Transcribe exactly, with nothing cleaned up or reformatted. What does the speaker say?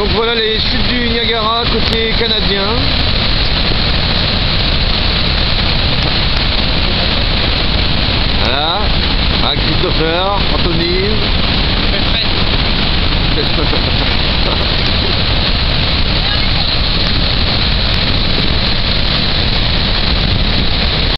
Donc voilà les chutes du Niagara côté canadien. Voilà, ah, Christopher, Anthony.